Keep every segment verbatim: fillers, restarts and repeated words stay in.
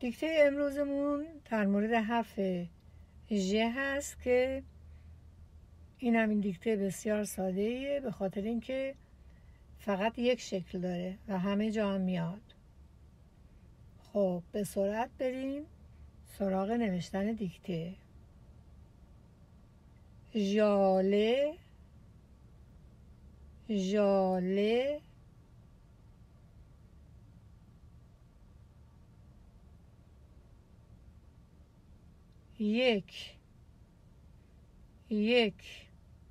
دیکته امروزمون در مورد حرف ژ هست که این هم این دیکته بسیار ساده ایه، به خاطر اینکه فقط یک شکل داره و همه جا هم میاد. خب به سرعت بریم سراغ نوشتن دیکته. ژاله، ژاله، یک، یک،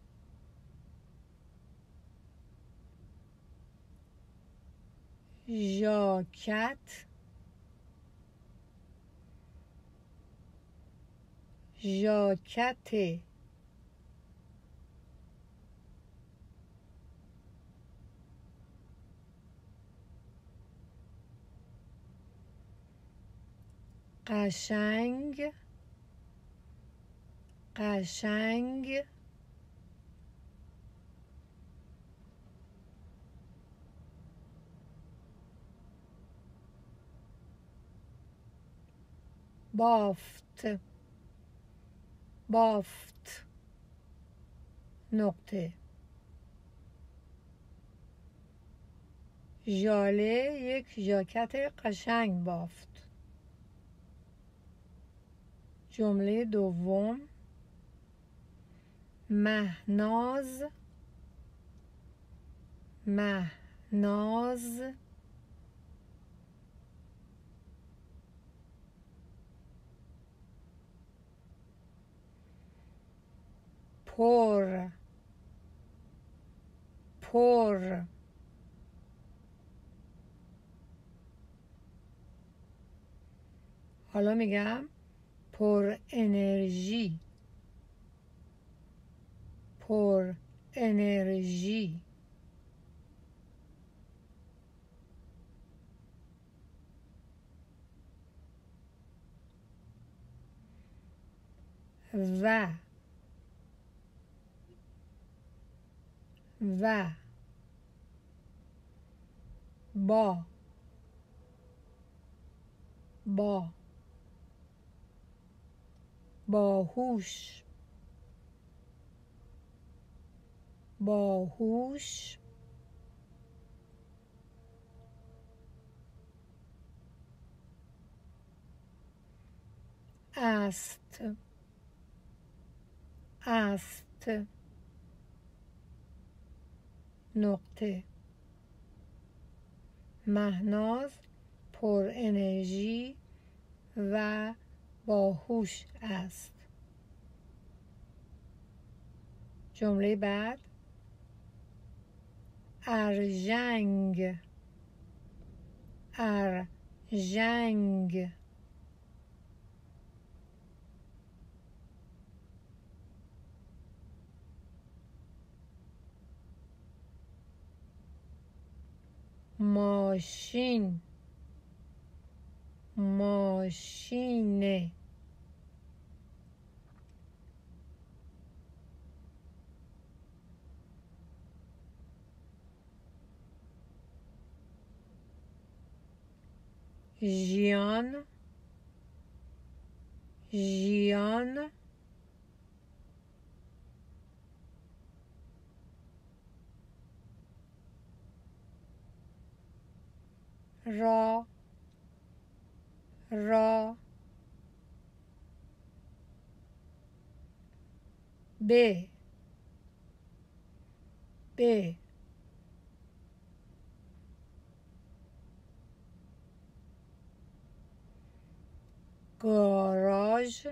ژاکت، ژاکت، قشنگ، قشنگ، بافت، بافت، نقطه. ژاله یک ژاکت قشنگ بافت. جمله دوم، مهناز، مهناز، پر، پر، حالا میگم پر انرژی، پر انرژی، و و با با باهوش، باهوش، است، است، نقطه. مهناز پر انرژی و باهوش است. جمله بعد، ارژنگ، ارژنگ، ماشین، ماشین، ژیان، ژیان، را، را، ب، ب، گاراژ،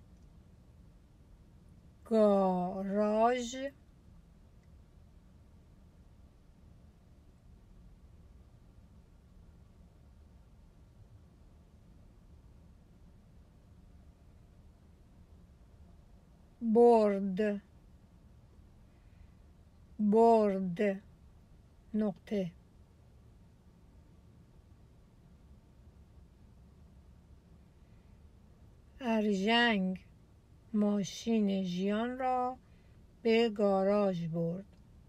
گاراژ، برد، برد، نقطه. ارژنگ ماشین ژیان را به گاراژ برد.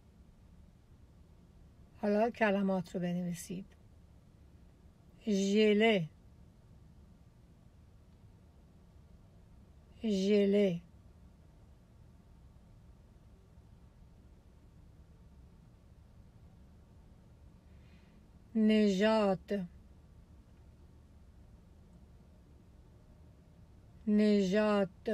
حالا کلمات رو بنویسید. ژله، ژله، نژاد، نژاد،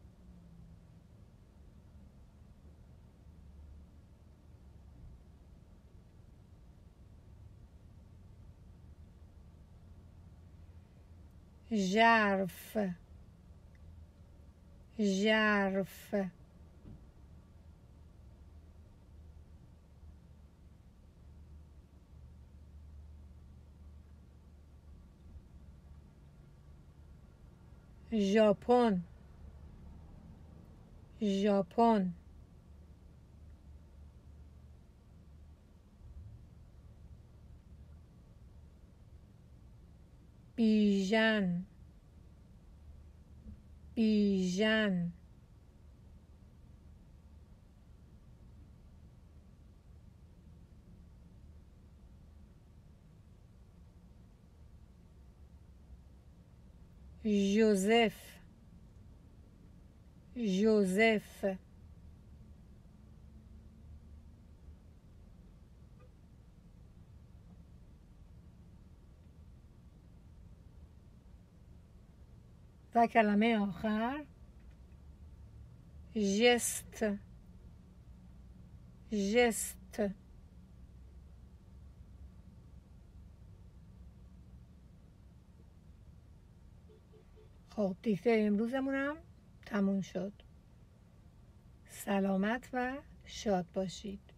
ژرف، ژرف، ژاپن، ژاپن، بیژن، بیژن، ژوزف، ژوزف، و کلمه آخر ژست، ژست. خب دیکته امروزمونم تموم شد. سلامت و شاد باشید.